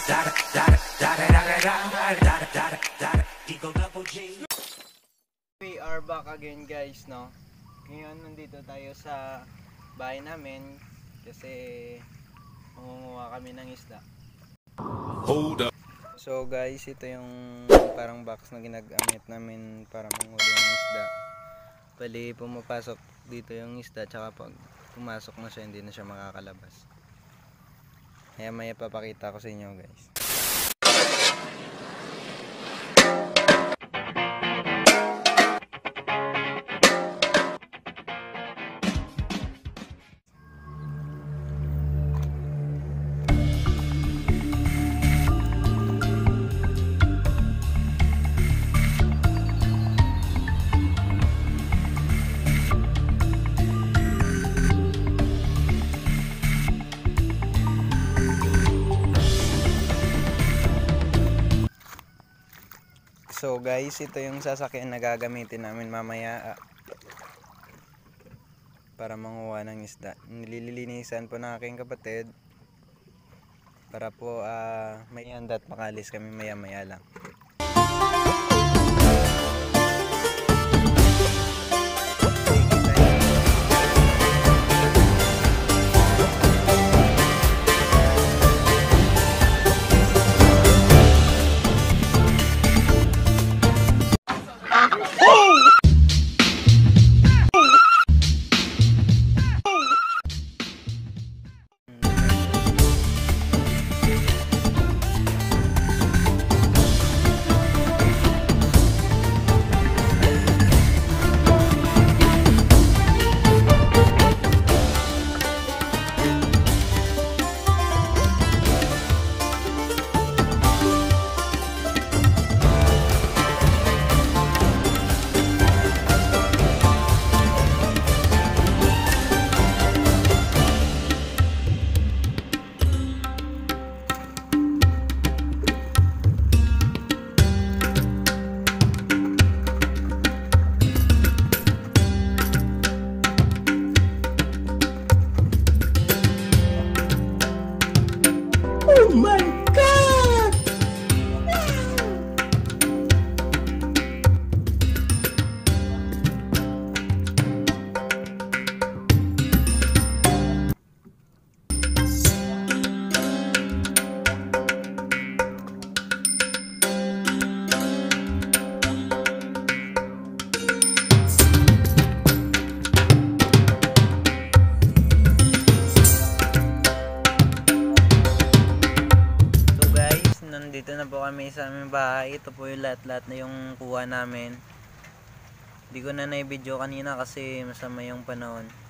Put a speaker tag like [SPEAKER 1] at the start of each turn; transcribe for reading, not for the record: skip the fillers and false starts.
[SPEAKER 1] We are back again guys, no? Ngayon nandito tayo sa bahay namin kasi mangunguha kami ng isda.
[SPEAKER 2] Hold up.
[SPEAKER 1] So guys, ito yung parang box na ginagamit namin para manghuli ng isda. Bali pumapasok dito yung isda, tsaka pag pumasok na siya hindi na siya makakalabas. Kaya may papakita ko sa inyo guys. So guys, ito yung sasakyan na gagamitin namin mamaya para manguha ng isda. Nililinisan po ng aking kapatid para po may handa at makalis kami maya maya lang.
[SPEAKER 2] Oh my God!
[SPEAKER 1] Nandito na po kami sa aming bahay. Ito po yung lahat-lahat na yung kuha namin. Hindi ko na na-video kanina kasi masama yung panahon.